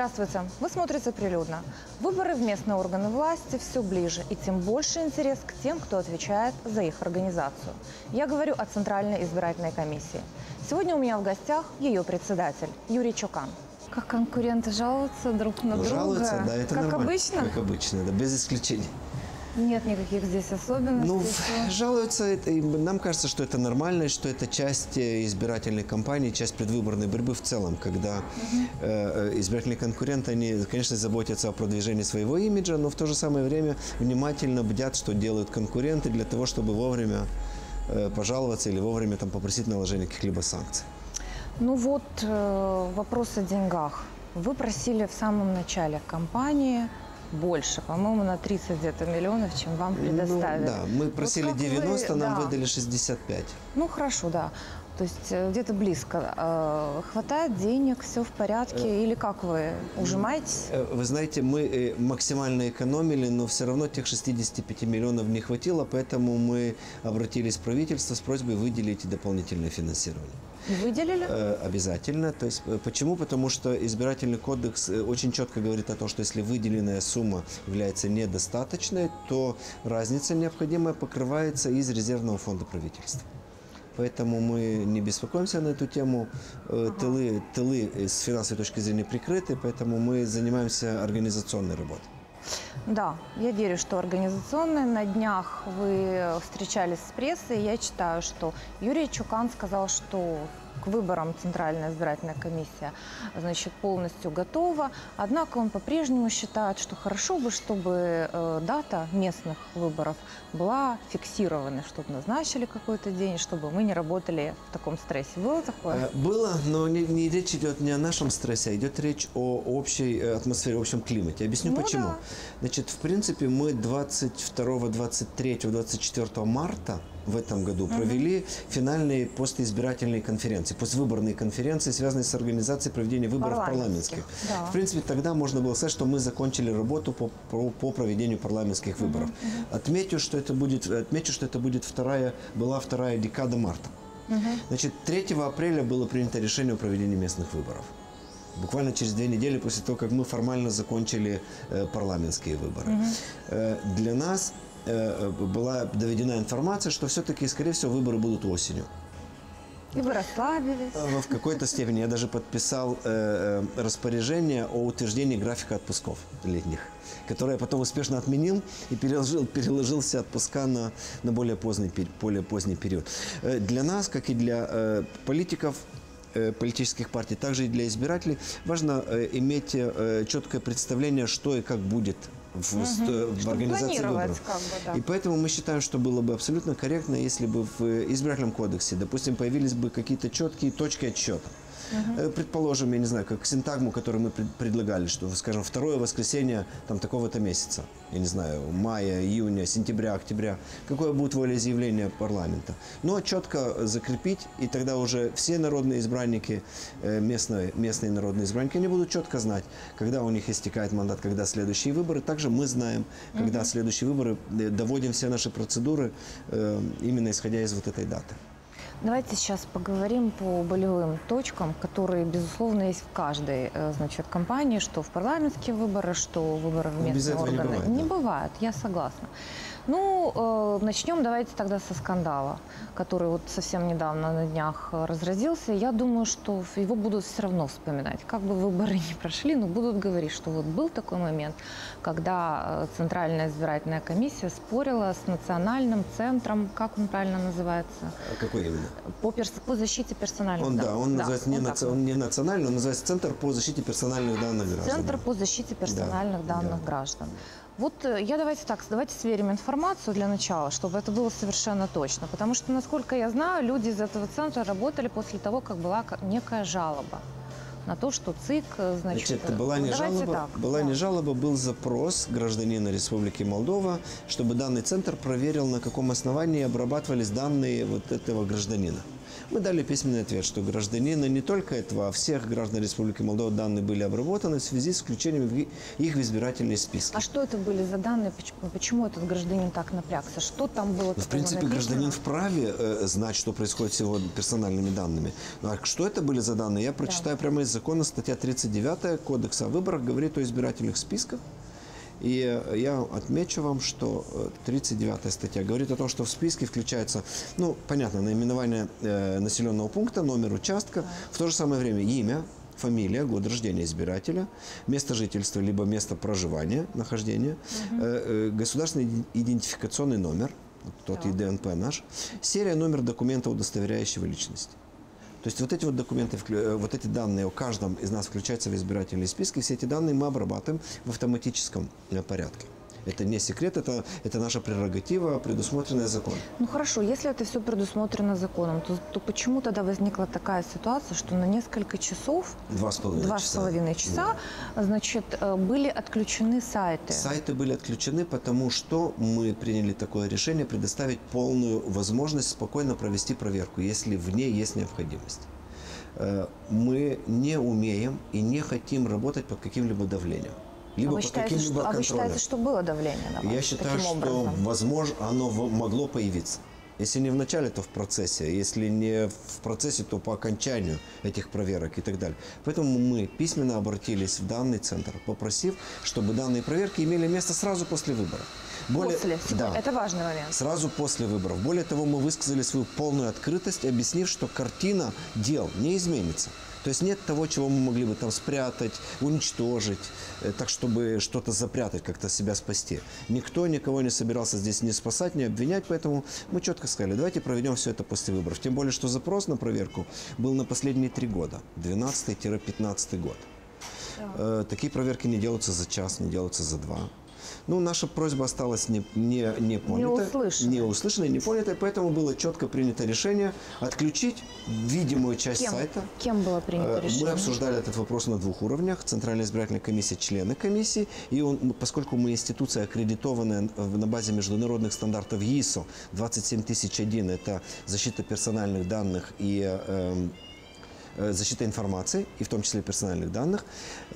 Здравствуйте. Вы смотрите «Прилюдно». Выборы в местные органы власти все ближе, и тем больше интерес к тем, кто отвечает за их организацию. Я говорю о Центральной избирательной комиссии. Сегодня у меня в гостях ее председатель Юрий Чокан. Как конкуренты жалуются друг на друга? Жалуются, да, это как нормально. Обычно? Как обычно, да, без исключений. Нет никаких здесь особенностей? Ну, жалуются, и нам кажется, что это нормально, что это часть избирательной кампании, часть предвыборной борьбы в целом, когда избирательные конкуренты, они, конечно, заботятся о продвижении своего имиджа, но в то же самое время внимательно бдят, что делают конкуренты для того, чтобы вовремя пожаловаться или вовремя там, попросить наложения каких-либо санкций. Ну вот вопрос о деньгах. Вы просили в самом начале кампании больше, по-моему, на 30 где-то миллионов, чем вам предоставили. Ну, да, мы просили вот 90, нам выдали 65. Ну, хорошо, да. То есть где-то близко. Хватает денег, все в порядке? Или как вы ужимаетесь? Вы знаете, мы максимально экономили, но все равно тех 65 миллионов не хватило, поэтому мы обратились в правительство с просьбой выделить дополнительное финансирование. Выделили? Обязательно. То есть, почему? Потому что избирательный кодекс очень четко говорит о том, что если выделенная сумма является недостаточной, то разница необходимая покрывается из резервного фонда правительства. Поэтому мы не беспокоимся на эту тему. Тылы с финансовой точки зрения прикрыты, поэтому мы занимаемся организационной работой. Да, я верю, что организационные. На днях вы встречались с прессой. Я читаю, что Юрий Чокан сказал, что к выборам Центральная избирательная комиссия, значит, полностью готова. Однако он по-прежнему считает, что хорошо бы, чтобы дата местных выборов была фиксирована, чтобы назначили какой-то день, чтобы мы не работали в таком стрессе. Было такое? Было, но не речь идет не о нашем стрессе, а идет речь о общей атмосфере, общем климате. Объясню почему. Да. Значит, в принципе, мы 22, 23, 24 марта в этом году провели финальные постизбирательные конференции, поствыборные конференции, связанные с организацией проведения выборов парламентских. Да. В принципе, тогда можно было сказать, что мы закончили работу по проведению парламентских выборов. Отмечу, что это будет была вторая декада марта. Значит, 3 апреля было принято решение о проведении местных выборов. Буквально через 2 недели после того, как мы формально закончили парламентские выборы. Для нас была доведена информация, что все-таки, скорее всего, выборы будут осенью. И вы расслабились? В какой-то степени. Я даже подписал распоряжение о утверждении графика отпусков летних, которое я потом успешно отменил и переложил все отпуска на более поздний период. Для нас, как и для политиков, политических партий, также и для избирателей, важно иметь четкое представление, что и как будет в организации выборов. Как бы, да. И поэтому мы считаем, что было бы абсолютно корректно, если бы в избирательном кодексе, допустим, появились бы какие-то четкие точки отсчета. Предположим, я не знаю, как синтагму, которую мы предлагали, что, скажем, 2-е воскресенье там такого-то месяца, я не знаю, мая, июня, сентября, октября, какое будет волеизъявление парламента. Но четко закрепить, и тогда уже все народные избранники, местные народные избранники, они будут четко знать, когда у них истекает мандат, когда следующие выборы. Также мы знаем, когда следующие выборы, доводим все наши процедуры именно исходя из вот этой даты. Давайте сейчас поговорим по болевым точкам, которые, безусловно, есть в каждой, значит, кампании, что в парламентские выборы, что выборы в местные органы. Не бывает, я согласна. Ну, начнем давайте тогда со скандала, который вот совсем недавно на днях разразился. Я думаю, что его будут все равно вспоминать. Как бы выборы не прошли, но будут говорить, что вот был такой момент, когда Центральная избирательная комиссия спорила с национальным центром, как он правильно называется? Какой именно? По защите персональных данных. Да, он называется он не национальный, он называется Центр по защите персональных данных граждан. Центр по защите персональных данных граждан. Вот давайте сверим информацию для начала, чтобы это было совершенно точно. Потому что, насколько я знаю, люди из этого центра работали после того, как была некая жалоба на то, что ЦИК, значит... была не жалоба, был запрос гражданина Республики Молдова, чтобы данный центр проверил, на каком основании обрабатывались данные вот этого гражданина. Мы дали письменный ответ, что гражданина не только этого, а всех граждан Республики Молдова данные были обработаны в связи с включением их в избирательные списки. А что это были за данные? Почему этот гражданин так напрягся? Что там было такого В принципе, написано? гражданин вправе знать, что происходит с его персональными данными. А что это были за данные? Я прочитаю прямо из закона. Статья 39 Кодекса о выборах говорит о избирательных списках. И я отмечу вам, что 39 статья говорит о том, что в списке включается, ну, понятно, наименование населенного пункта, номер участка, в то же самое время имя, фамилия, год рождения избирателя, место жительства, либо место проживания, нахождения, государственный идентификационный номер, тот ИДНП наш, серия, номер документа, удостоверяющего личность. То есть вот эти вот документы, вот эти данные о каждом из нас включаются в избирательные списки. Все эти данные мы обрабатываем в автоматическом порядке. Это не секрет, это наша прерогатива, предусмотренная законом. Ну хорошо, если это все предусмотрено законом, то почему тогда возникла такая ситуация, что на несколько часов, 2,5 часа, значит, были отключены сайты? Сайты были отключены, потому что мы приняли такое решение предоставить полную возможность спокойно провести проверку, если в ней есть необходимость. Мы не умеем и не хотим работать под каким-либо давлением. Либо под каким-либо контролем. А вы считаете, что было давление на вас? Я считаю, что, возможно, оно могло появиться. Если не в начале, то в процессе. Если не в процессе, то по окончанию этих проверок и так далее. Поэтому мы письменно обратились в данный центр, попросив, чтобы данные проверки имели место сразу после выборов. Да. Это важный момент. Сразу после выборов. Более того, мы высказали свою полную открытость, объяснив, что картина дел не изменится. То есть нет того, чего мы могли бы там спрятать, уничтожить, так, чтобы что-то запрятать, как-то себя спасти. Никто никого не собирался здесь ни спасать, ни обвинять, поэтому мы четко сказали, давайте проведем все это после выборов. Тем более, что запрос на проверку был на последние 3 года, 12-15 год. Да. Такие проверки не делаются за час, не делаются за 2. Ну, наша просьба осталась не понята, не услышана, не понята, поэтому было четко принято решение отключить видимую часть сайта. Кем было принято решение? Мы обсуждали этот вопрос на 2 уровнях. Центральная избирательная комиссия, члены комиссии. И поскольку мы институция, аккредитованная на базе международных стандартов ИСО 27001, это защита персональных данных и защита информации, и в том числе персональных данных,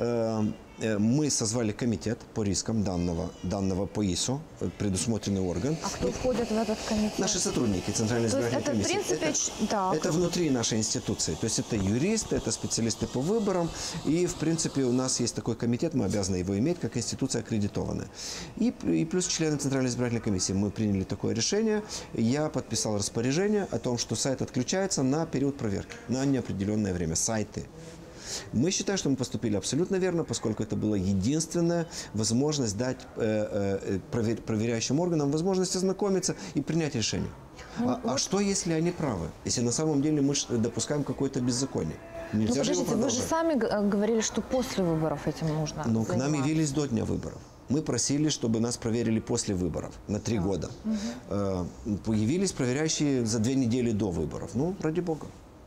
мы созвали комитет по рискам данного по ИСО, предусмотренный орган. А кто входит в этот комитет? Наши сотрудники Центральной избирательной комиссии. В принципе, это внутри нашей институции. То есть это юристы, это специалисты по выборам. И, в принципе, у нас есть такой комитет, мы обязаны его иметь, как институция аккредитованная. И плюс члены Центральной избирательной комиссии. Мы приняли такое решение. Я подписал распоряжение о том, что сайт отключается на период проверки, на неопределенное время. Сайты. Мы считаем, что мы поступили абсолютно верно, поскольку это была единственная возможность дать проверяющим органам возможность ознакомиться и принять решение. А что, если они правы? Если на самом деле мы допускаем какое-то беззаконие? Нельзя же его продолжать. Вы же сами говорили, что после выборов этим нужно заниматься. К нам явились до дня выборов. Мы просили, чтобы нас проверили после выборов на 3 года. Появились проверяющие за 2 недели до выборов. Ну, ради бога.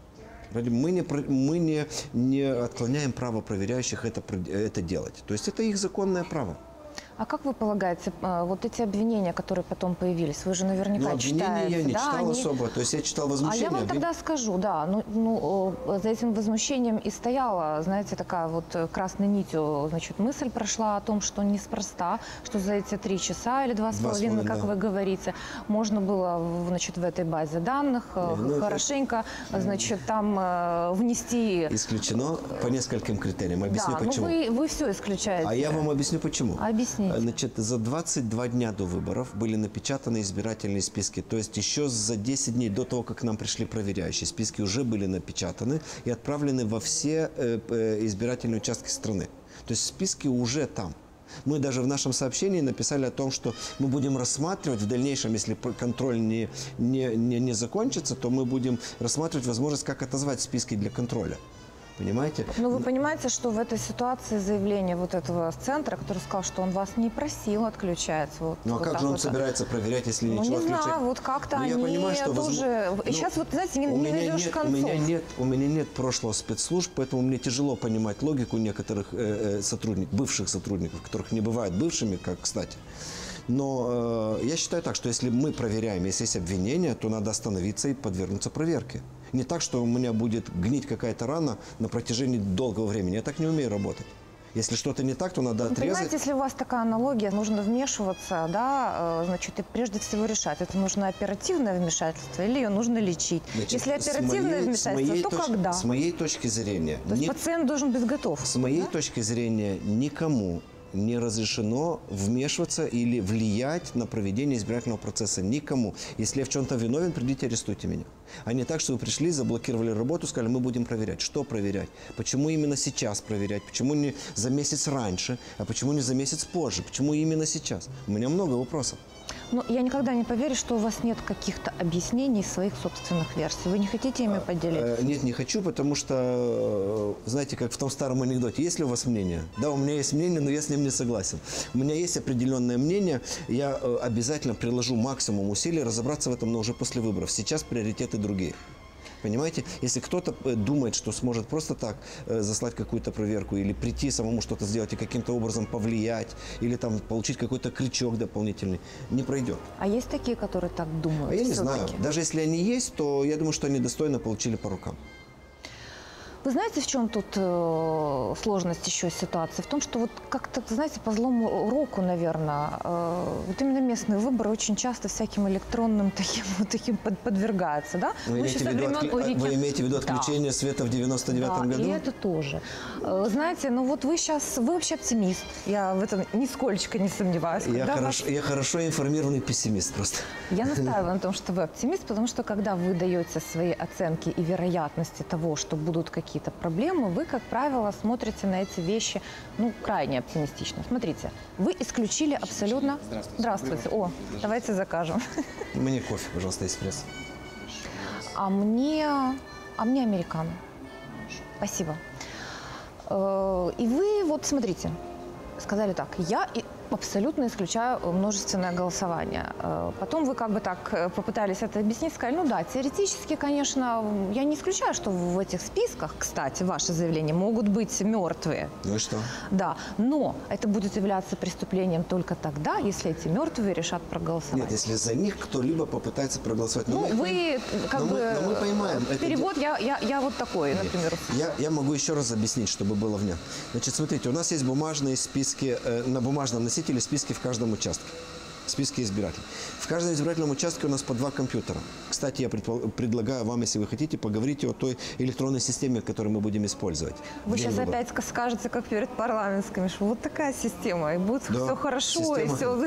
Мы не отклоняем право проверяющих это делать. То есть это их законное право. А как вы полагаете, вот эти обвинения, которые потом появились, вы же наверняка читаете? Обвинения я не читал особо, то есть я читал возмущение. А я вам тогда скажу, да, за этим возмущением и стояла, знаете, такая вот красной нитью, значит, мысль прошла о том, что неспроста, что за эти 3 часа или 2,5, как вы говорите, можно было, значит, в этой базе данных хорошенько, значит, там внести... Исключено по нескольким критериям. Объясню почему. Да, вы все исключаете. А я вам объясню почему. Объясните. Значит, за 22 дня до выборов были напечатаны избирательные списки. То есть еще за 10 дней до того, как к нам пришли проверяющие, списки уже были напечатаны и отправлены во все избирательные участки страны. То есть списки уже там. Мы даже в нашем сообщении написали о том, что мы будем рассматривать в дальнейшем, если контроль не закончится, то мы будем рассматривать возможность, как отозвать списки для контроля. Понимаете? Но вы понимаете, что в этой ситуации заявление вот этого центра, который сказал, что он вас не просил, отключается. А как же он собирается проверять, если ничего отключать? Не знаю, вот как-то они тоже... Сейчас вот, знаете, не найдешь концов. У меня нет прошлого спецслужб, поэтому мне тяжело понимать логику некоторых бывших сотрудников, которых не бывает бывшими, как, кстати. Но я считаю так, что если мы проверяем, если есть обвинения, то надо остановиться и подвергнуться проверке. Не так, что у меня будет гнить какая-то рана на протяжении долгого времени. Я так не умею работать. Если что-то не так, то надо отрезать. Понимаете, если у вас такая аналогия, нужно вмешиваться, да, значит, и прежде всего решать, это нужно оперативное вмешательство или ее нужно лечить. Значит, если оперативное вмешательство, то когда? С моей точки зрения... То есть пациент должен быть готов. С моей точки зрения, никому не разрешено вмешиваться или влиять на проведение избирательного процесса. Никому. Если я в чем-то виновен, придите, арестуйте меня. А не так, что вы пришли, заблокировали работу, сказали, мы будем проверять. Что проверять? Почему именно сейчас проверять? Почему не за месяц раньше? А почему не за месяц позже? Почему именно сейчас? У меня много вопросов. Ну, я никогда не поверю, что у вас нет каких-то объяснений своих собственных версий. Вы не хотите ими поделиться? Нет, не хочу, потому что, знаете, как в том старом анекдоте, есть ли у вас мнение? Да, у меня есть мнение, но я с ним не согласен. У меня есть определенное мнение, я обязательно приложу максимум усилий разобраться в этом, но уже после выборов. Сейчас приоритеты другие. Понимаете? Если кто-то думает, что сможет просто так заслать какую-то проверку или прийти самому что-то сделать и каким-то образом повлиять, или там получить какой-то крючок дополнительный, не пройдет. А есть такие, которые так думают? А я не знаю. Даже если они есть, то я думаю, что они достойно получили по рукам. Вы знаете, в чем тут сложность еще ситуации? В том, что вот как-то, знаете, по злому року, наверное, вот именно местные выборы очень часто всяким электронным таким подвергаются, да? Вы имеете в виду отключение света в 99-м году? И это тоже. Знаете, ну вот вы вообще оптимист. Я в этом нисколько не сомневаюсь. Я хорошо информированный пессимист просто. Я настаиваю на том, что вы оптимист, потому что когда вы даете свои оценки и вероятности того, что будут какие-то проблемы, вы, как правило, смотрите на эти вещи, ну, крайне оптимистично. Смотрите, вы исключили абсолютно... Здравствуйте. О, давайте закажем. Мне кофе, пожалуйста, эспрессо. А мне американо. Спасибо. И вы, вот смотрите, сказали так, я абсолютно исключаю множественное голосование. Потом вы как бы так попытались это объяснить, сказали, ну да, теоретически, конечно, я не исключаю, что в этих списках, кстати, ваши заявления могут быть мертвые. Ну и что? Да, но это будет являться преступлением только тогда, если эти мертвые решат проголосовать. Нет, если за них кто-либо попытается проголосовать. Но вы как бы... Но мы понимаем. Перевод я вот такой, например. Я могу еще раз объяснить, чтобы было внятно. Значит, смотрите, у нас есть бумажные списки, на бумажном носителе списки в каждом участке. Списки избирателей. В каждом избирательном участке у нас по 2 компьютера. Кстати, я предлагаю вам, если вы хотите, поговорить о той электронной системе, которую мы будем использовать. Вы сейчас опять скажете, как перед парламентскими, что вот такая система, и будет все хорошо, и все.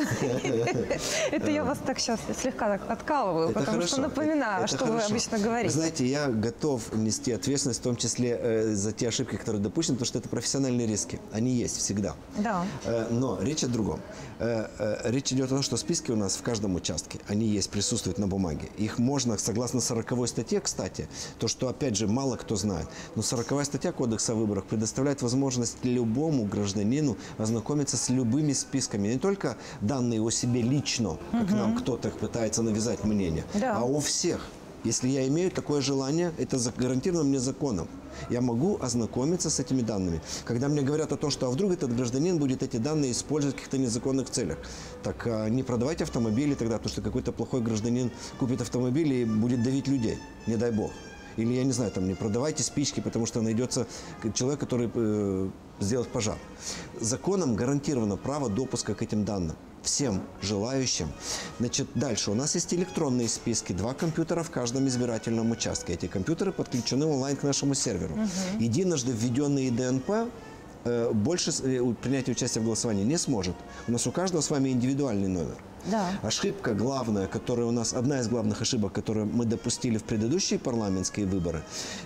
Это я вас так сейчас слегка откалываю, потому что напоминаю, что вы обычно говорите. Вы знаете, я готов нести ответственность, в том числе за те ошибки, которые допущены, потому что это профессиональные риски. Они есть всегда. Да. Но речь о другом. Речь идет о том, что списки у нас в каждом участке, они есть, присутствуют на бумаге. Их можно, согласно 40-й статье, кстати, то, что, опять же, мало кто знает, но 40-я статья Кодекса о выборах предоставляет возможность любому гражданину ознакомиться с любыми списками. Не только данные о себе лично, как нам кто-то пытается навязать мнение, а о всех. Если я имею такое желание, это гарантировано мне законом. Я могу ознакомиться с этими данными. Когда мне говорят о том, что а вдруг этот гражданин будет эти данные использовать в каких-то незаконных целях, так не продавайте автомобили тогда, потому что какой-то плохой гражданин купит автомобиль и будет давить людей, не дай бог. Или, я не знаю, там, не продавайте спички, потому что найдется человек, который сделает пожар. Законом гарантировано право допуска к этим данным. Всем желающим. Значит, дальше. У нас есть электронные списки. 2 компьютера в каждом избирательном участке. Эти компьютеры подключены онлайн к нашему серверу. Единожды введенный ДНП больше принятия участия в голосовании не сможет. У нас у каждого с вами индивидуальный номер. Да. Ошибка главная, которая у нас, одна из главных ошибок, которую мы допустили в предыдущие парламентские выборы,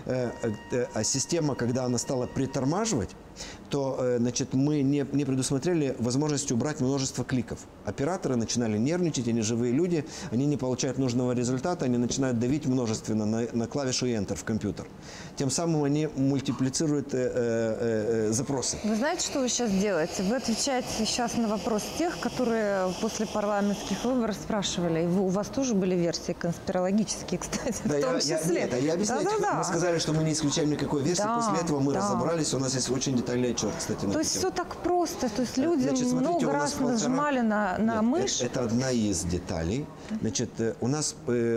а система, когда она стала притормаживать, то, значит, мы не предусмотрели возможность убрать множество кликов. Операторы начинали нервничать, они живые люди, они не получают нужного результата, они начинают давить множественно на клавишу Enter в компьютер. тем самым они мультиплицируют запросы. Вы знаете, что вы сейчас делаете? Вы отвечаете сейчас на вопрос тех, которые после парламентских выборов спрашивали. И у вас тоже были версии конспирологические, кстати, в том числе. Я объясняю. Мы сказали, что мы не исключаем никакой версии. Да, после этого мы да. разобрались. У нас есть очень детальный отчет, кстати, на То есть все так просто. То есть люди много раз нажимали на мышь. Это одна из деталей. Значит, у нас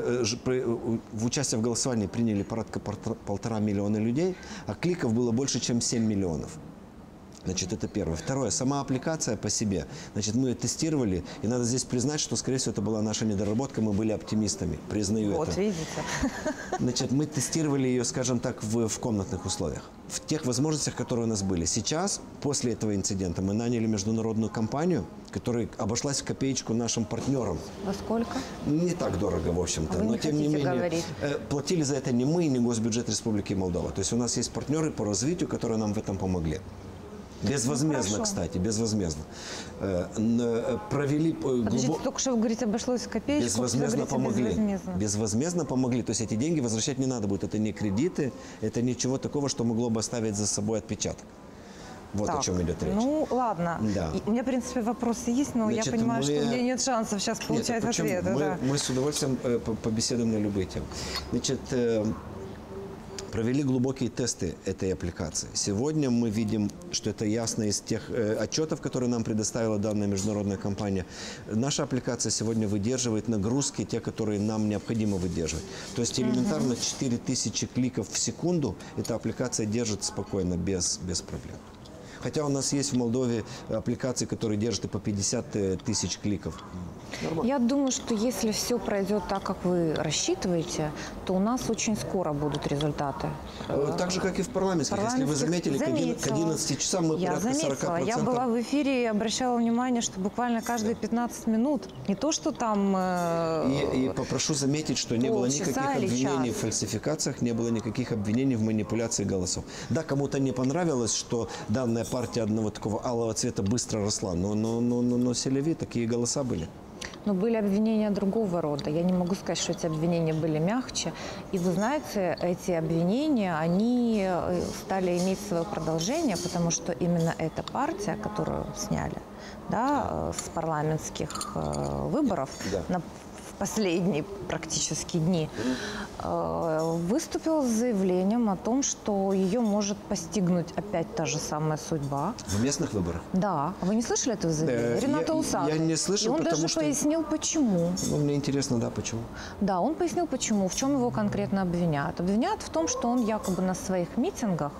в участие в голосовании приняли порядка 1,5 миллиона людей, а кликов было больше, чем 7 миллионов. Значит, это первое. Второе. Сама аппликация по себе. Значит, мы ее тестировали, и надо здесь признать, что, скорее всего, это была наша недоработка, мы были оптимистами, признаю вот, это. видите. Значит, мы тестировали ее, скажем так, в комнатных условиях, в тех возможностях, которые у нас были. Сейчас, после этого инцидента, мы наняли международную компанию, которая обошлась в копеечку нашим партнерам. Во сколько? Не так дорого, в общем-то, Вы но не тем не хотите менее говорить. платили за это не мы, не Госбюджет Республики Молдова. То есть у нас есть партнеры по развитию, которые нам в этом помогли. Безвозмездно, кстати, безвозмездно. Провели... Подождите, только что вы говорите, обошлось в копеечку. Безвозмездно помогли. Безвозмездно. Безвозмездно помогли. То есть эти деньги возвращать не надо будет. Это не кредиты, это ничего такого, что могло бы оставить за собой отпечаток. Вот так, о чем идет речь. Ну, ладно. Да. У меня, в принципе, вопросы есть, но Значит, я понимаю, что у меня нет шансов сейчас получать ответы. Мы с удовольствием побеседуем на любые темы. Значит, провели глубокие тесты этой аппликации. Сегодня мы видим, что это ясно из тех отчетов, которые нам предоставила данная международная компания. Наша аппликация сегодня выдерживает нагрузки, те, которые нам необходимо выдерживать. То есть элементарно 4000 кликов в секунду эта аппликация держит спокойно, без проблем. Хотя у нас есть в Молдове аппликации, которые держат и по 50 тысяч кликов. Нормально. Я думаю, что если все пройдет так, как вы рассчитываете, то у нас очень скоро будут результаты. Так же, как и в парламентских. Если вы заметили, к 11 часам мы порядка 40%. Я была в эфире и обращала внимание, что буквально каждые 15 минут, не то, что там... И попрошу заметить, что не было никаких обвинений в фальсификациях, не было никаких обвинений в манипуляции голосов. Да, кому-то не понравилось, что данная партия одного такого алого цвета быстро росла, но селеви такие голоса были. Но были обвинения другого рода. Я не могу сказать, что эти обвинения были мягче. И вы знаете, эти обвинения, они стали иметь свое продолжение, потому что именно эта партия, которую сняли, да, с парламентских выборов, да, в последние практически дни, выступила с заявлением о том, что ее может постигнуть опять та же самая судьба. В местных выборах? Да. Вы не слышали этого заявления? Рената Усатый. Я не слышал, и он потому даже что... пояснил, почему. Ну, мне интересно, да, почему. Да, он пояснил, почему, в чем его конкретно обвиняют. Обвиняют в том, что он якобы на своих митингах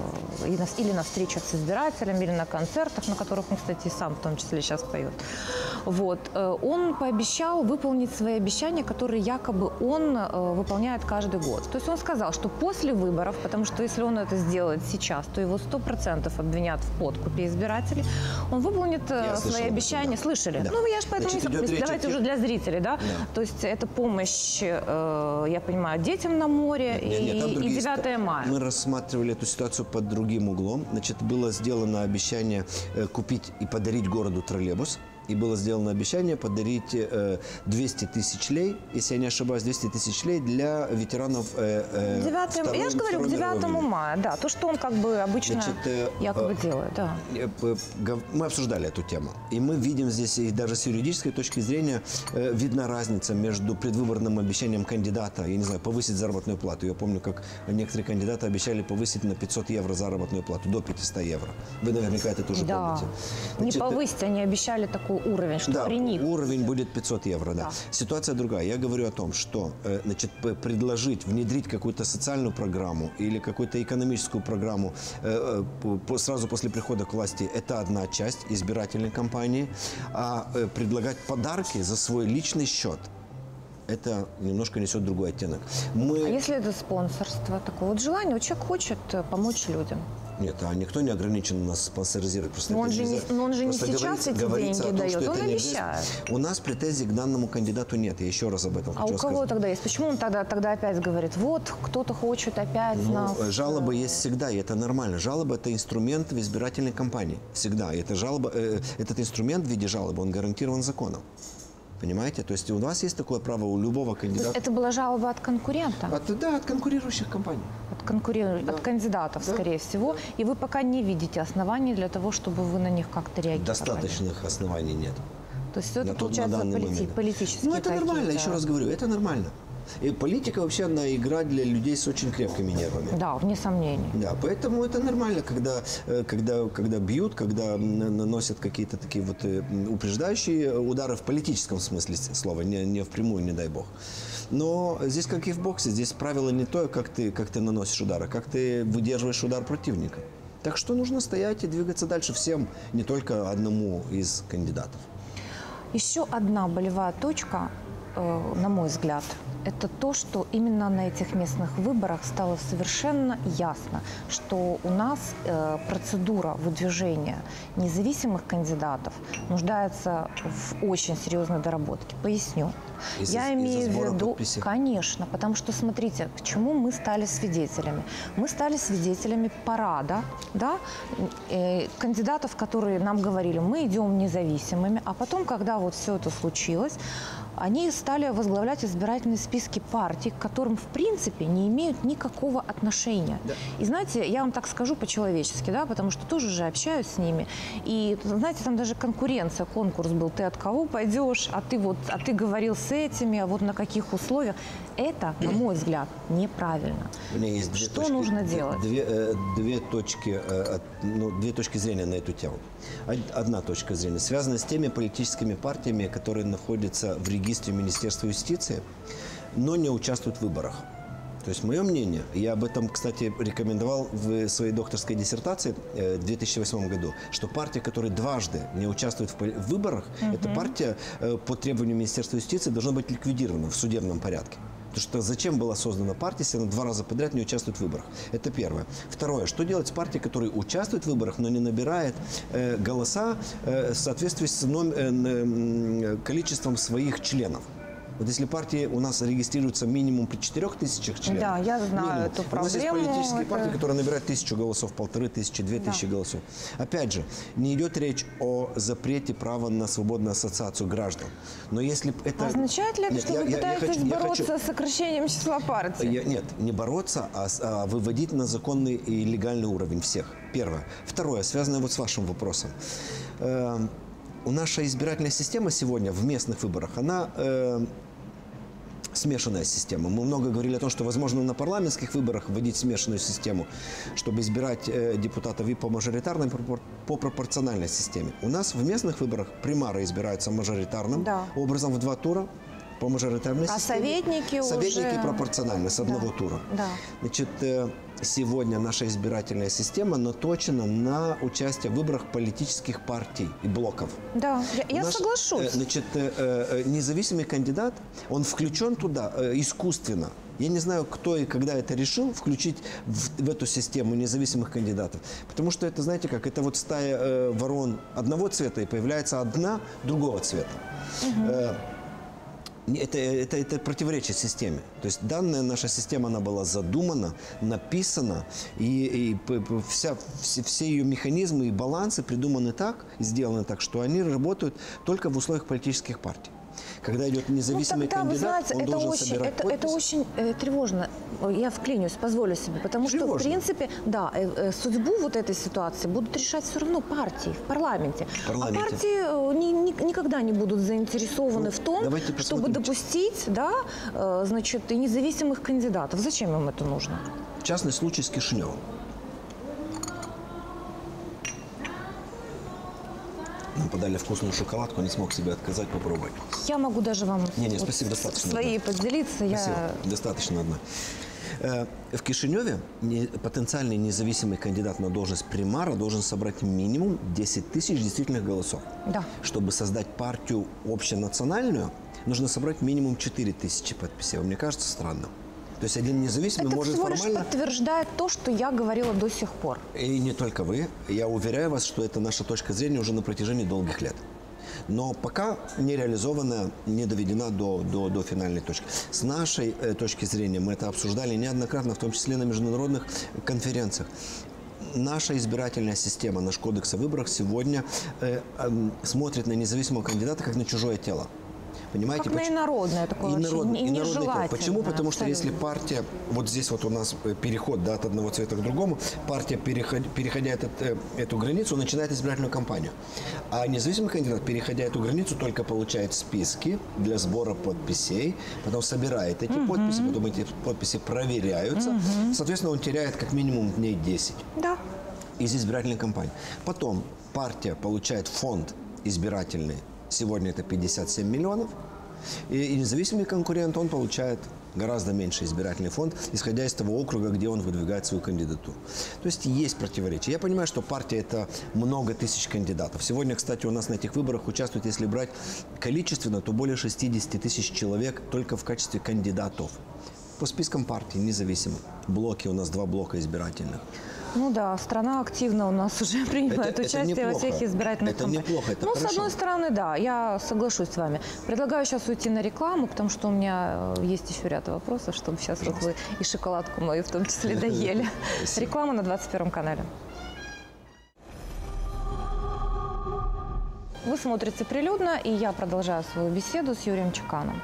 или на встречах с избирателями, или на концертах, на которых он, кстати, и сам в том числе сейчас поет, вот, он пообещал выполнить свои обещания, которые якобы он выполняет каждый год. То есть он сказал, что после выборов, потому что если он это сделает сейчас, то его 100% обвинят в подкупе избирателей, он выполнит свои обещания. Да. Слышали? Да. Ну, я же поэтому давайте уже для зрителей, да? Да. То есть это помощь, я понимаю, детям на море и 9 мая. Мы рассматривали эту ситуацию под другим углом. Значит, было сделано обещание купить и подарить городу троллейбус. И было сделано обещание подарить 200 тысяч лей, если я не ошибаюсь, 200 тысяч лей для ветеранов Я же говорю, к 9 мая, да. То, что он как бы обычно якобы делает, да. Мы обсуждали эту тему. И мы видим здесь, и даже с юридической точки зрения, видна разница между предвыборным обещанием кандидата, я не знаю, повысить заработную плату. Я помню, как некоторые кандидаты обещали повысить на 500 евро заработную плату, до 500 евро. Вы наверняка это тоже помните. Значит, не повысить, они обещали такую уровень, что при них. Уровень будет 500 евро, да. Ситуация другая. Я говорю о том, что значит, предложить, внедрить какую-то социальную программу или какую-то экономическую программу сразу после прихода к власти – это одна часть избирательной кампании, а предлагать подарки за свой личный счет – это немножко несет другой оттенок. А если это спонсорство, такое вот желание, вот человек хочет помочь людям? Нет, а никто не ограничен нас спонсоризировать. Но он же не сейчас эти деньги дает, он обещает. У нас претензий к данному кандидату нет, я еще раз об этом хочу сказать. А у кого тогда есть? Почему он тогда опять говорит, вот кто-то хочет опять нас... Жалобы есть всегда, и это нормально. Жалоба – это инструмент в избирательной кампании. Всегда. И этот инструмент в виде жалобы, он гарантирован законом. Понимаете? То есть у вас есть такое право у любого кандидата. Это была жалоба от конкурента? Да, от конкурирующих компаний. От от кандидатов, скорее всего, и вы пока не видите оснований для того, чтобы вы на них как-то реагировали. Достаточных оснований нет. То есть это получается политические. Ну, это нормально, еще раз говорю, это нормально. И политика вообще, она игра для людей с очень крепкими нервами. Да, вне сомнений. Да, поэтому это нормально, когда бьют, когда наносят какие-то такие вот упреждающие удары в политическом смысле слова, не впрямую, не дай бог. Но здесь, как и в боксе, здесь правило не то, как ты наносишь удар, а как ты выдерживаешь удар противника. Так что нужно стоять и двигаться дальше всем, не только одному из кандидатов. Еще одна болевая точка, на мой взгляд, это то, что именно на этих местных выборах стало совершенно ясно, что у нас процедура выдвижения независимых кандидатов нуждается в очень серьезной доработке. Поясню. Я имею в виду, конечно, потому что, смотрите, к чему мы стали свидетелями. Мы стали свидетелями парада, да, кандидатов, которые нам говорили, мы идем независимыми, а потом, когда вот все это случилось, они стали возглавлять избирательные списки партий, к которым, в принципе, не имеют никакого отношения. Да. И знаете, я вам так скажу по-человечески, да, потому что тоже же общаюсь с ними. И, знаете, там даже конкуренция, конкурс был. Ты от кого пойдешь, а ты говорил с этими, а вот на каких условиях. Это, на мой взгляд, неправильно. У меня есть что нужно делать? Две точки зрения на эту тему. Одна точка зрения связана с теми политическими партиями, которые находятся в регистре Министерства юстиции, но не участвуют в выборах. То есть, мое мнение, я об этом, кстати, рекомендовал в своей докторской диссертации в 2008 году, что партия, которая дважды не участвует в выборах, эта партия по требованию Министерства юстиции должна быть ликвидирована в судебном порядке. Потому что зачем была создана партия, если она 2 раза подряд не участвует в выборах? Это первое. Второе. Что делать с партией, которая участвует в выборах, но не набирает голоса в соответствии с количеством своих членов? Вот если партии у нас регистрируются минимум при 4000 членов. Да, я знаю минимум. эту проблему. У нас есть политические партии, которые набирают 1000 голосов, 1500, 2000 голосов. Опять же, не идет речь о запрете права на свободную ассоциацию граждан. Но если это... Означает ли это, что вы пытаетесь бороться с сокращением числа партий? Нет, не бороться, а выводить на законный и легальный уровень всех. Первое. Второе, связанное вот с вашим вопросом. Наша избирательная система сегодня в местных выборах, она смешанная система. Мы много говорили о том, что возможно на парламентских выборах вводить смешанную систему, чтобы избирать депутатов и по мажоритарной, и по пропорциональной системе. У нас в местных выборах примары избираются мажоритарным образом в 2 тура, по мажоритарной системе. Советники уже... пропорционально, с одного тура. Да. Значит, сегодня наша избирательная система наточена на участие в выборах политических партий и блоков. Да, я соглашусь. Значит, независимый кандидат, он включен туда искусственно. Я не знаю, кто и когда это решил включить в эту систему независимых кандидатов. Потому что это, знаете как, это вот стая ворон одного цвета, и появляется одна другого цвета. Это противоречит системе. То есть данная наша система, она была задумана, написана, и все ее механизмы и балансы придуманы так, сделаны так, что они работают только в условиях политических партий. Когда идет независимый кандидат, он должен собирать подписи. Это очень тревожно. Я вклинюсь, позволю себе. Потому что, в принципе, да, судьбу вот этой ситуации будут решать все равно партии в парламенте. А партии никогда не будут заинтересованы в том, чтобы допустить, да, значит, и независимых кандидатов. Зачем им это нужно? Частный случай с Кишиневым. Нам подали вкусную шоколадку, не смог себе отказать, попробовать. Я могу даже вам спасибо, достаточно своей поделиться. Спасибо, достаточно одна. В Кишиневе потенциальный независимый кандидат на должность примара должен собрать минимум 10 тысяч действительных голосов. Да. Чтобы создать партию общенациональную, нужно собрать минимум 4000 подписей. Мне кажется странным. То есть один независимый может формально... Это всего лишь подтверждает то, что я говорила до сих пор. И не только вы. Я уверяю вас, что это наша точка зрения уже на протяжении долгих лет. Но пока не реализована, не доведена до финальной точки. С нашей точки зрения мы это обсуждали неоднократно, в том числе на международных конференциях. Наша избирательная система, наш кодекс о выборах сегодня смотрит на независимого кандидата как на чужое тело. Понимаете? Как инородное такое и народный нежелательное. Почему? Потому что если партия, вот здесь вот у нас переход, да, от одного цвета к другому, партия, переходя эту границу, начинает избирательную кампанию. А независимый кандидат, переходя эту границу, только получает списки для сбора подписей, потом собирает эти подписи, потом эти подписи проверяются. Соответственно, он теряет как минимум дней 10 из избирательной кампании. Потом партия получает фонд избирательный. Сегодня это 57 миллионов. И независимый конкурент, он получает гораздо меньше избирательный фонд, исходя из того округа, где он выдвигает свою кандидатуру. То есть есть противоречия. Я понимаю, что партия – это много тысяч кандидатов. Сегодня, кстати, у нас на этих выборах участвует, если брать количественно, то более 60 тысяч человек только в качестве кандидатов. По спискам партий, независимо. Блоки, у нас 2 блока избирательных. Ну да, страна активно у нас уже принимает участие во всех избирательных кампаниях. Это неплохо, это хорошо. хорошо. С одной стороны, да, я соглашусь с вами. Предлагаю сейчас уйти на рекламу, потому что у меня есть еще ряд вопросов, чтобы сейчас вот вы и шоколадку мою в том числе доели. Реклама на 21 канале. Вы смотрите «Прилюдно», и я продолжаю свою беседу с Юрием Чеканом.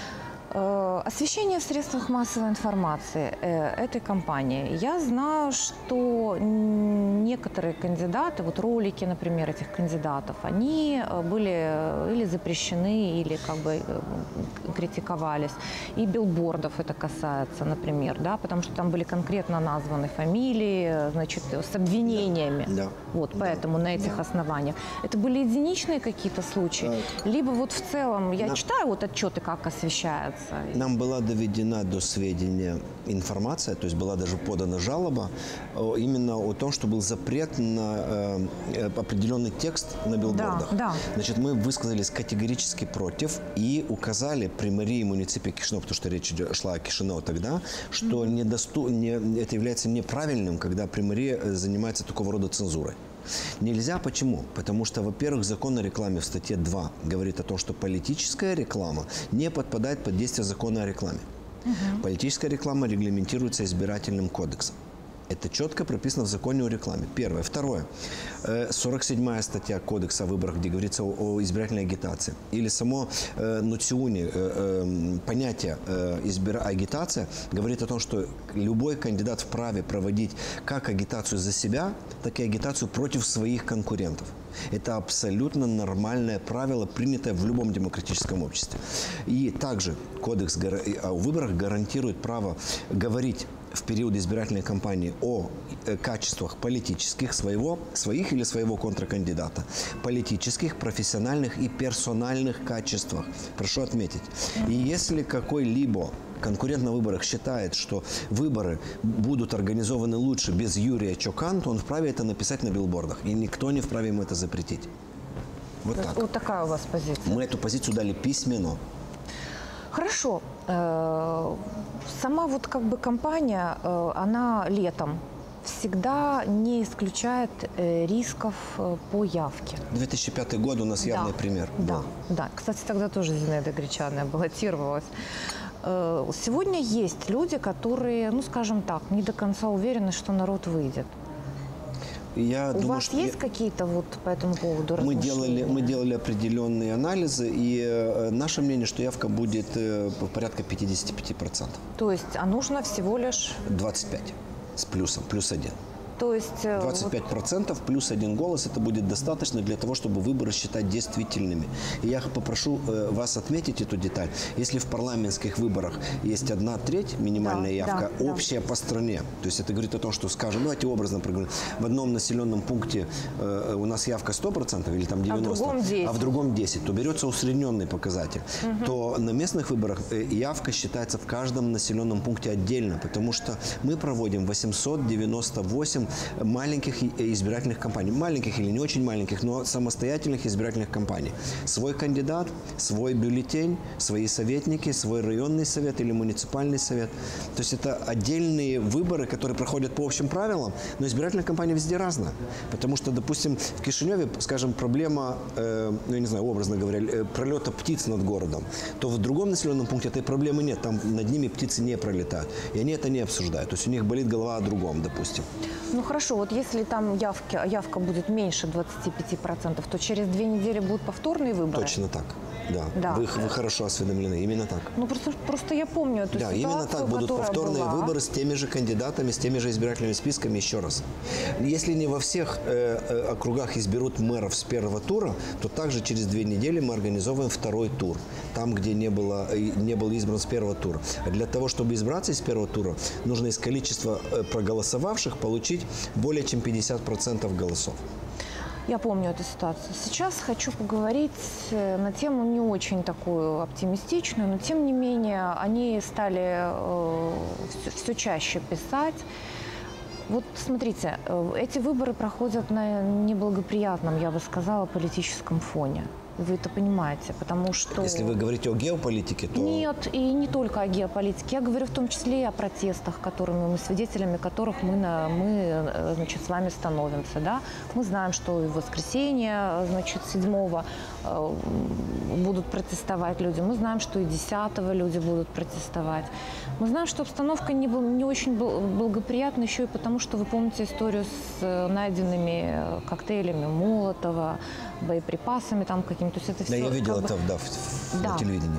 Освещение в средствах массовой информации этой кампании. Я знаю, что некоторые кандидаты, вот ролики, например, этих кандидатов, они были или запрещены, или как бы критиковались. И билбордов это касается, например, да, потому что там были конкретно названы фамилии, значит, с обвинениями. Да. Вот, поэтому на этих основаниях. Это были единичные какие-то случаи? Либо вот в целом, я читаю вот отчеты, как освещается. Нам была доведена до сведения информация, то есть была даже подана жалоба именно о том, что был запрет на определенный текст на билбордах. Да. Значит, мы высказались категорически против и указали при мэрии муниципе Кишинев, потому что речь шла о Кишиневе тогда, что это является неправильным, когда при мэрии занимается такого рода цензурой. Нельзя. Почему? Потому что, во-первых, закон о рекламе в статье 2 говорит о том, что политическая реклама не подпадает под действие закона о рекламе. Политическая реклама регламентируется избирательным кодексом. Это четко прописано в законе о рекламе. Первое. Второе. 47-я статья Кодекса о выборах, где говорится о избирательной агитации. Или само НУЦИУНИ, понятие агитация, говорит о том, что любой кандидат вправе проводить как агитацию за себя, так и агитацию против своих конкурентов. Это абсолютно нормальное правило, принятое в любом демократическом обществе. И также Кодекс о выборах гарантирует право говорить в период избирательной кампании о качествах политических своих или своего контркандидата, политических, профессиональных и персональных качествах. Прошу отметить. И если какой-либо конкурент на выборах считает, что выборы будут организованы лучше без Юрия Чокана, то он вправе это написать на билбордах. И никто не вправе ему это запретить. Вот так. Вот такая у вас позиция. Мы эту позицию дали письменно. Хорошо. Сама вот как бы кампания, она летом всегда не исключает рисков по явке. 2005 год у нас явный пример. Да. Кстати, тогда тоже Зинаида Гречаная баллотировалась. Сегодня есть люди, которые, ну, скажем так, не до конца уверены, что народ выйдет. У вас есть какие-то вот по этому поводу размышления? Мы делали определенные анализы, и наше мнение, что явка будет порядка 55%. То есть, а нужно всего лишь... 25 с плюсом, плюс 1. То есть... 25% плюс 1 голос, это будет достаточно для того, чтобы выборы считать действительными. И я попрошу вас отметить эту деталь. Если в парламентских выборах есть 1/3 минимальная явка, общая по стране, то есть это говорит о том, что, скажем, давайте образно проговорим, в одном населенном пункте у нас явка 100% или там 90%, а в другом 10%, то берется усредненный показатель, то на местных выборах явка считается в каждом населенном пункте отдельно, потому что мы проводим 898 маленьких избирательных кампаний. Маленьких или не очень маленьких, но самостоятельных избирательных кампаний. Свой кандидат, свой бюллетень, свои советники, свой районный совет или муниципальный совет. То есть это отдельные выборы, которые проходят по общим правилам, но избирательная кампания везде разная. Потому что, допустим, в Кишиневе, скажем, проблема, я не знаю, образно говоря, пролета птиц над городом, то в другом населенном пункте этой проблемы нет. Там над ними птицы не пролетают. И они это не обсуждают. То есть у них болит голова о другом, допустим. Ну хорошо, вот если там явка будет меньше 25%, то через 2 недели будут повторные выборы? Точно так, да. Да. Вы хорошо осведомлены, именно так. Ну просто я помню эту ситуацию, именно так будут повторные выборы с теми же кандидатами, с теми же избирательными списками еще раз. Если не во всех округах изберут мэров с первого тура, то также через 2 недели мы организовываем второй тур, там, где не был избран с первого тура. А для того, чтобы избраться из первого тура, нужно из количества проголосовавших получить более чем 50% голосов. Я помню эту ситуацию. Сейчас хочу поговорить на тему не очень такую оптимистичную, но тем не менее они стали все чаще писать. Вот смотрите, эти выборы проходят на неблагоприятном, я бы сказала, политическом фоне. Вы это понимаете, потому что... Если вы говорите о геополитике, то... Нет, и не только о геополитике. Я говорю в том числе и о протестах, свидетелями которых мы значит, с вами становимся. Да? Мы знаем, что и в воскресенье, значит, 7-го будут протестовать люди. Мы знаем, что и 10-го люди будут протестовать. Мы знаем, что обстановка не очень благоприятна еще и потому, что вы помните историю с найденными коктейлями Молотова, боеприпасами там какими-то. То есть это все, я видел это на телевидении.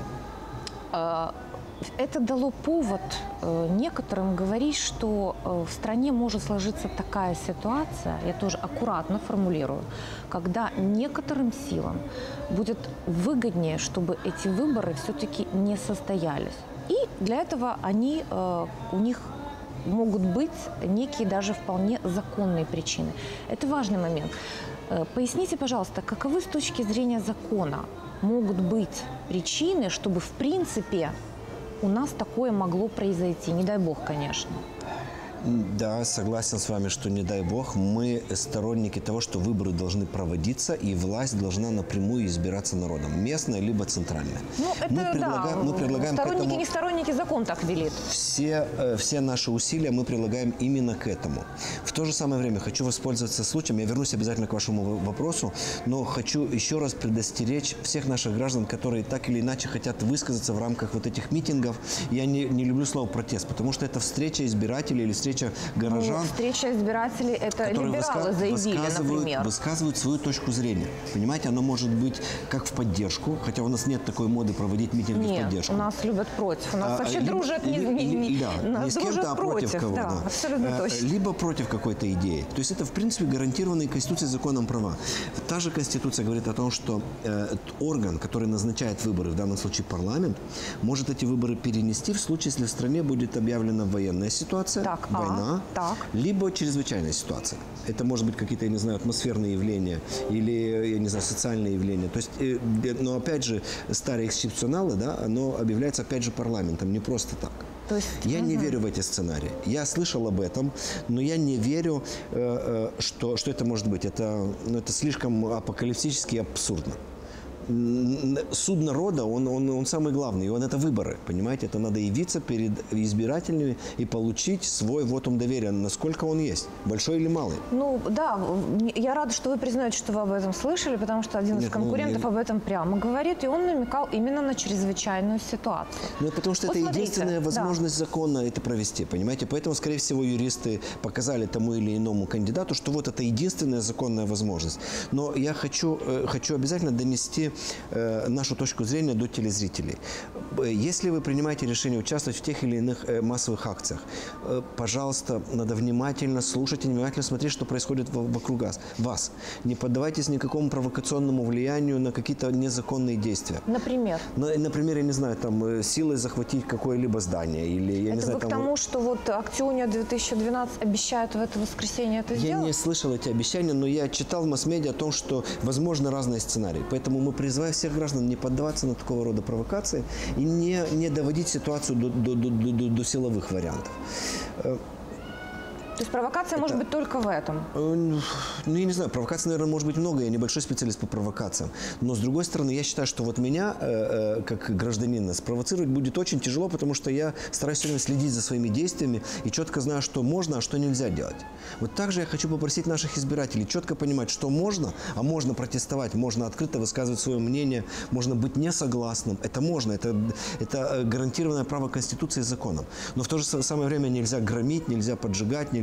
Это дало повод некоторым говорить, что в стране может сложиться такая ситуация, я тоже аккуратно формулирую, когда некоторым силам будет выгоднее, чтобы эти выборы все-таки не состоялись. И для этого у них могут быть некие даже вполне законные причины. Это важный момент. Поясните, пожалуйста, каковы с точки зрения закона могут быть причины, чтобы в принципе у нас такое могло произойти? Не дай бог, конечно. Да, согласен с вами, что не дай бог, мы сторонники того, что выборы должны проводиться, и власть должна напрямую избираться народом, местная либо центральная. Ну, это мы предлагаем сторонники, не сторонники, закон так велит. Все наши усилия мы прилагаем именно к этому. В то же самое время хочу воспользоваться случаем, я вернусь обязательно к вашему вопросу, но хочу еще раз предостеречь всех наших граждан, которые так или иначе хотят высказаться в рамках вот этих митингов. Я не люблю слово протест, потому что это встреча избирателей или встреча горожан. Встреча избирателей, это либералы заявили, например. Высказывают свою точку зрения. Понимаете, оно может быть как в поддержку, хотя у нас нет такой моды проводить митинги в поддержку. Нет, у нас любят против. У нас вообще дружат не с кем-то, а против кого-то. Да, абсолютно точно. Либо против какой-то идеи. То есть это, в принципе, гарантированные Конституцией законом права. Та же Конституция говорит о том, что орган, который назначает выборы, в данном случае парламент, может эти выборы перенести в случае, если в стране будет объявлена военная ситуация, война, либо чрезвычайная ситуация. Это может быть какие-то, я не знаю, атмосферные явления или, я не знаю, социальные явления. То есть, но опять же, старые эксцепционалы, да, оно объявляется опять же парламентом, не просто так. То есть, я не верю в эти сценарии. Я слышал об этом, но я не верю, что это может быть. Это слишком апокалиптически и абсурдно. Суд народа, он самый главный, и это выборы, понимаете? Это надо явиться перед избирателями и получить свой вотум доверия, насколько он есть, большой или малый. Ну, да, я рада, что вы признаете, что вы об этом слышали, потому что один из конкурентов об этом прямо говорит, и он намекал именно на чрезвычайную ситуацию. Ну, потому что это единственная возможность законно это провести, понимаете? Поэтому, скорее всего, юристы показали тому или иному кандидату, что вот это единственная законная возможность. Но я хочу обязательно донести нашу точку зрения до телезрителей. Если вы принимаете решение участвовать в тех или иных массовых акциях, пожалуйста, надо внимательно слушать и внимательно смотреть, что происходит вокруг вас. Не поддавайтесь никакому провокационному влиянию на какие-то незаконные действия. Например? Например, я не знаю, там, силой захватить какое-либо здание. Или, я не знаю, к тому, что вот Актиония 2012 обещают в это воскресенье это сделать? Я не слышал эти обещания, но я читал в масс-медиа о том, что возможны разные сценарии. Поэтому мы призываю всех граждан не поддаваться на такого рода провокации и не доводить ситуацию до силовых вариантов. То есть провокация может быть только в этом? Ну, я не знаю, провокаций, наверное, может быть много. Я небольшой специалист по провокациям. Но, с другой стороны, я считаю, что вот меня, как гражданина, спровоцировать будет очень тяжело, потому что я стараюсь все время следить за своими действиями и четко знаю, что можно, а что нельзя делать. Вот также я хочу попросить наших избирателей четко понимать, что можно, а можно протестовать, можно открыто высказывать свое мнение, можно быть несогласным. Это можно, это гарантированное право Конституции и законом. Но в то же самое время нельзя громить, нельзя поджигать, нельзя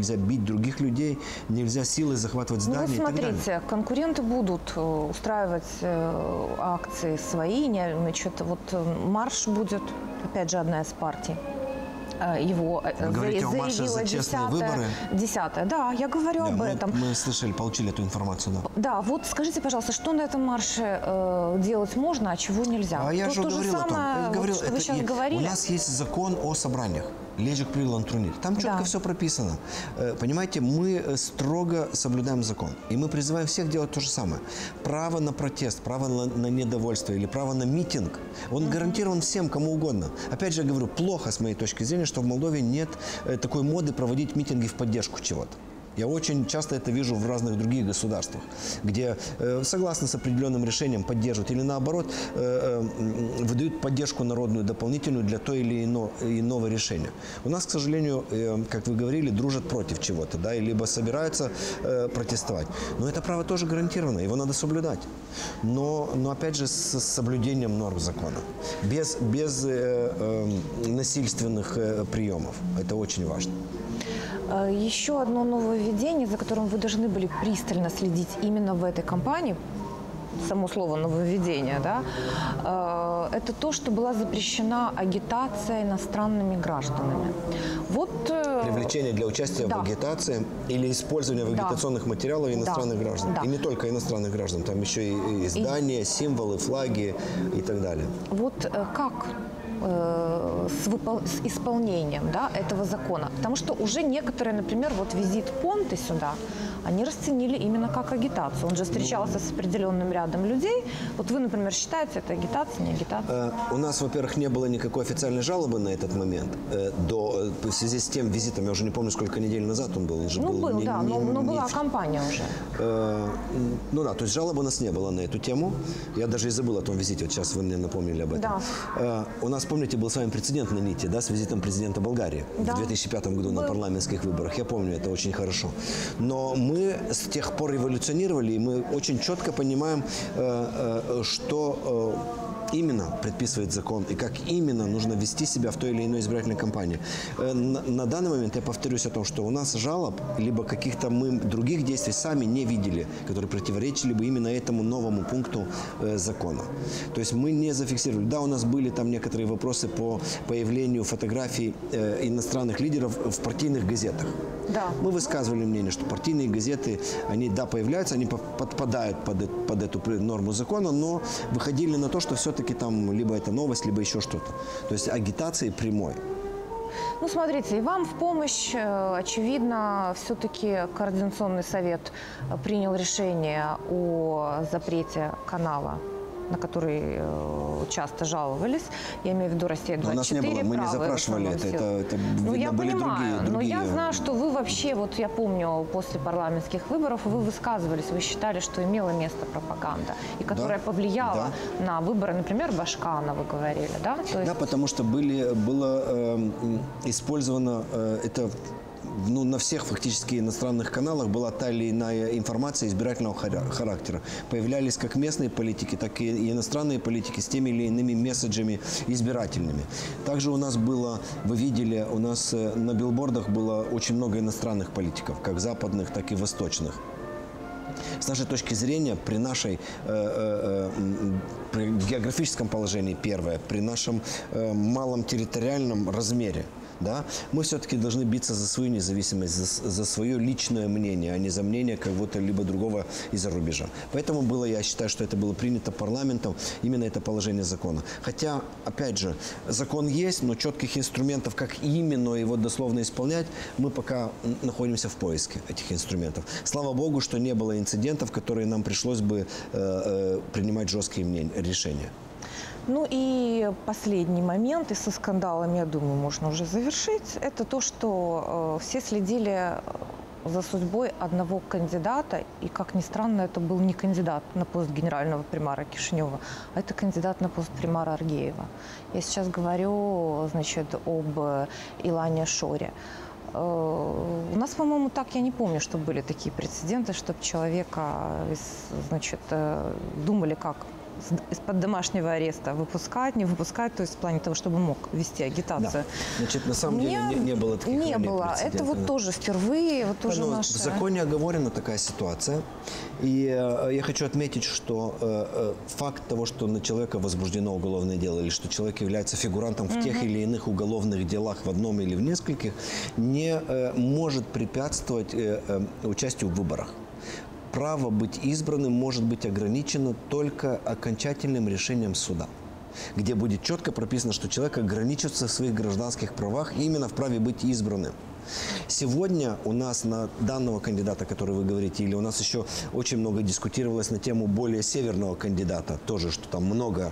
нельзя бить других людей, нельзя силой захватывать здания Ну, и так далее. смотрите, конкуренты будут устраивать акции свои, значит, вот марш будет, опять же, одна из партий. Его Вы говорите о марше за честные выборы? 10-е, да, я говорю об этом. Мы слышали, получили эту информацию, да. Да, вот скажите, пожалуйста, что на этом марше делать можно, а чего нельзя? А я же говорил о том. Я говорил, что вы сейчас говорили. У нас есть закон о собраниях. Лежик Прилан Трунир. Там четко все прописано. Понимаете, мы строго соблюдаем закон. И мы призываем всех делать то же самое. Право на протест, право на недовольство или право на митинг, он гарантирован всем, кому угодно. Опять же, я говорю, плохо с моей точки зрения, что в Молдове нет такой моды проводить митинги в поддержку чего-то. Я очень часто это вижу в разных других государствах, где согласно с определенным решением поддерживают или наоборот выдают поддержку народную дополнительную для той или иного решения. У нас, к сожалению, как вы говорили, дружат против чего-то, да, и либо собираются протестовать. Но это право тоже гарантировано, его надо соблюдать. Но опять же, с соблюдением норм закона, без насильственных приемов. Это очень важно. Еще одно нововведение, за которым вы должны были пристально следить именно в этой кампании, само слово нововведение, да, это то, что была запрещена агитация иностранными гражданами. Вот, привлечение для участия в агитации или использование в агитационных материалов иностранных граждан. Да. И не только иностранных граждан, там еще и здания, символы, флаги и так далее. Вот как с исполнением, да, этого закона? Потому что уже некоторые, например, вот визит Понты сюда, они расценили именно как агитацию. Он же встречался с определенным рядом людей. Вот вы, например, считаете, это агитация, не агитация? У нас, во-первых, не было никакой официальной жалобы на этот момент. В связи с тем визитом, я уже не помню, сколько недель назад он был. Но была кампания уже. Ну да, то есть жалобы у нас не было на эту тему. Я даже и забыл о том визите, вот сейчас вы мне напомнили об этом. Да. У нас, помните, был с вами прецедент на НИТе, да, с визитом президента Болгарии в 2005 году на парламентских выборах. Я помню это очень хорошо. Но мы с тех пор эволюционировали, и мы очень четко понимаем, что именно предписывает закон и как именно нужно вести себя в той или иной избирательной кампании. На данный момент я повторюсь о том, что у нас жалоб, либо каких-то мы других действий сами не видели, которые противоречили бы именно этому новому пункту закона. То есть мы не зафиксировали. Да, у нас были там некоторые вопросы по появлению фотографий иностранных лидеров в партийных газетах. Да. Мы высказывали мнение, что партийные газеты, они, да, появляются, они подпадают под эту норму закона, но выходили на то, что все-таки там либо это новость, либо еще что-то. То есть агитации прямой. Ну, смотрите, и вам в помощь, очевидно, все-таки Координационный совет принял решение о запрете канала, на который часто жаловались. Я имею в виду «Россия-24». Но у нас не было, мы не запрашивали это Ну, я были понимаю, другие. но я знаю, что вы вообще, вот я помню, после парламентских выборов вы высказывались, вы считали, что имела место пропаганда, и которая повлияла на выборы, например, Башкана, вы говорили, да? То есть... Да, потому что было использовано это... Ну, на всех фактически иностранных каналах была та или иная информация избирательного характера. Появлялись как местные политики, так и иностранные политики с теми или иными месседжами избирательными. Также у нас было, вы видели, у нас на билбордах было очень много иностранных политиков, как западных, так и восточных. С нашей точки зрения, при нашей при географическом положении, первое, при нашем малом территориальном размере, да, мы все-таки должны биться за свою независимость, за свое личное мнение, а не за мнение кого-то либо другого из-за рубежа. Поэтому было, я считаю, что это было принято парламентом, именно это положение закона. Хотя, опять же, закон есть, но четких инструментов, как именно его дословно исполнять, мы пока находимся в поиске этих инструментов. Слава Богу, что не было инцидентов, которые нам пришлось бы принимать жесткие решения. Ну и последний момент, и со скандалами, я думаю, можно уже завершить, это то, что все следили за судьбой одного кандидата, и, как ни странно, это был не кандидат на пост генерального примара Кишинева, а это кандидат на пост примара Аргеева. Я сейчас говорю, значит, об Илане Шоре. У нас, по-моему, так, я не помню, что были такие прецеденты, чтобы человека, значит, думали, как из-под домашнего ареста выпускать, не выпускать, то есть в плане того, чтобы мог вести агитацию. Да. Значит, на самом деле не было таких Не было. Это вот тоже впервые. Вот тоже в наше... законе оговорена такая ситуация. И я хочу отметить, что факт того, что на человека возбуждено уголовное дело, или что человек является фигурантом в тех или иных уголовных делах в одном или в нескольких, не может препятствовать участию в выборах. Право быть избранным может быть ограничено только окончательным решением суда, где будет четко прописано, что человек ограничится в своих гражданских правах именно в праве быть избранным. Сегодня у нас на данного кандидата, который вы говорите, или у нас еще очень много дискутировалось на тему более северного кандидата, тоже, что там много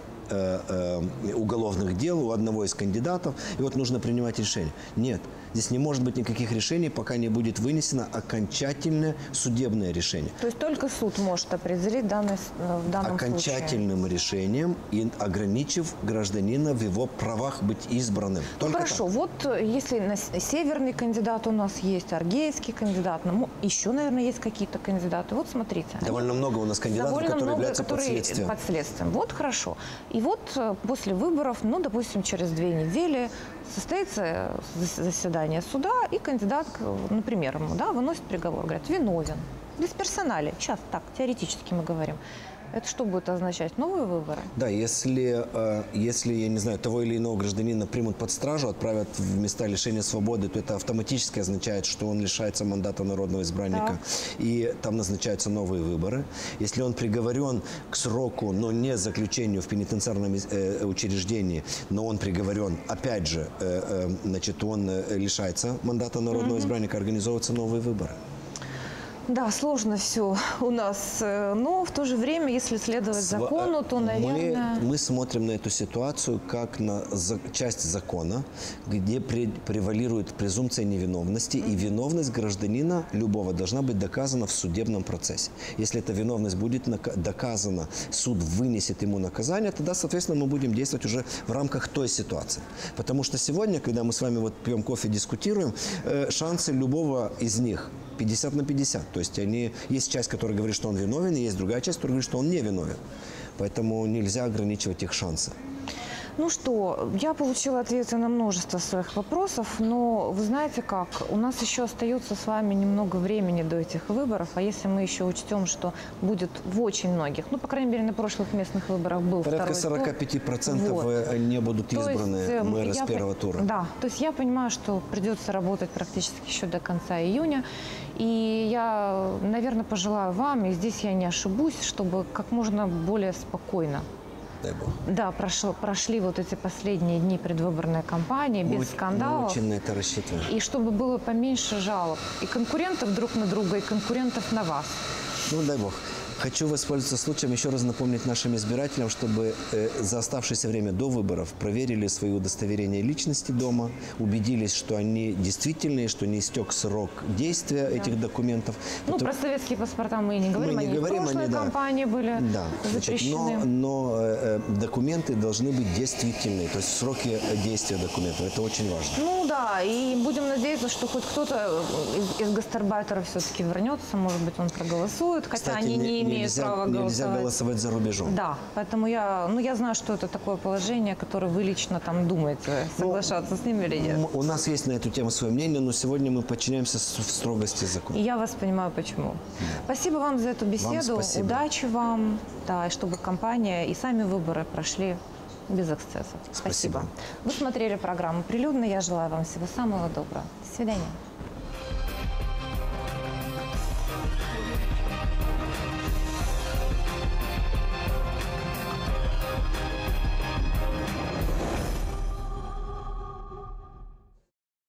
уголовных дел у одного из кандидатов, и вот нужно принимать решение. Нет, здесь не может быть никаких решений, пока не будет вынесено окончательное судебное решение. То есть только суд может определить в данном окончательным случае. Решением и ограничив гражданина в его правах быть избранным. Ну, хорошо, так. Вот если северный кандидат у нас есть, аргейский кандидат, ну, еще, наверное, есть какие-то кандидаты. Вот смотрите. Довольно много у нас кандидатов, которые являются под следствием. Вот хорошо. И вот после выборов, ну, допустим, через 2 недели состоится заседание суда, и кандидат, например, ему, да, выносит приговор, говорят, виновен. Без персонали. Сейчас так, теоретически мы говорим. Это что будет означать? Новые выборы? Да, если, я не знаю, того или иного гражданина примут под стражу, отправят в места лишения свободы, то это автоматически означает, что он лишается мандата народного избранника, и там назначаются новые выборы. Если он приговорен к сроку, но не заключению в пенитенциарном учреждении, но он приговорен, опять же, значит, он лишается мандата народного избранника, организовываются новые выборы. Да, сложно все у нас, но в то же время, если следовать закону, то, наверное... Мы смотрим на эту ситуацию как на часть закона, где превалирует презумпция невиновности, и виновность гражданина любого должна быть доказана в судебном процессе. Если эта виновность будет доказана, суд вынесет ему наказание, тогда, соответственно, мы будем действовать уже в рамках той ситуации. Потому что сегодня, когда мы с вами вот пьем кофе, дискутируем, шансы любого из них 50 на 50. То есть есть часть, которая говорит, что он виновен, и есть другая часть, которая говорит, что он не виновен. Поэтому нельзя ограничивать их шансы. Ну что, я получила ответы на множество своих вопросов, но вы знаете как, у нас еще остается с вами немного времени до этих выборов, а если мы еще учтем, что будет в очень многих, ну, по крайней мере, на прошлых местных выборах был порядка второй тур. 45% вот. Не будут избраны мэры с первого тура. Да, то есть я понимаю, что придется работать практически еще до конца июня, и я, наверное, пожелаю вам, и здесь я не ошибусь, чтобы как можно более спокойно, дай бог, да, прошли вот эти последние дни предвыборной кампании без скандалов. Мы очень на это рассчитываем. И чтобы было поменьше жалоб и конкурентов друг на друга, и конкурентов на вас. Ну, дай бог. Хочу воспользоваться случаем еще раз напомнить нашим избирателям, чтобы за оставшееся время до выборов проверили свои удостоверения личности дома, убедились, что они действительные, что не истек срок действия этих документов. Ну, про советские паспорта мы и не говорим, они в прошлой кампании были запрещены. Но документы должны быть действительные, то есть в сроки действия документов. Это очень важно. Ну да, и будем надеяться, что хоть кто-то из гастарбайтеров все-таки вернется, может быть, он проголосует, хотя кстати, они не имеют права голосовать. Нельзя голосовать за рубежом. Да, поэтому я знаю, что это такое положение, которое вы лично там думаете, соглашаться с ним или нет. У нас есть на эту тему свое мнение, но сегодня мы подчиняемся строгости закона. И я вас понимаю, почему. Спасибо вам за эту беседу, удачи вам, да, и чтобы компания и сами выборы прошли без эксцессов. Спасибо. Вы смотрели программу «Прилюдно». Я желаю вам всего самого доброго. До свидания.